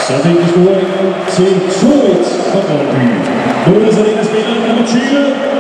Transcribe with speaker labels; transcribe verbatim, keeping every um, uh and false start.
Speaker 1: Så fik vi scoringen til to et for Brøndby. Nu er det så den spiller nummer tyve.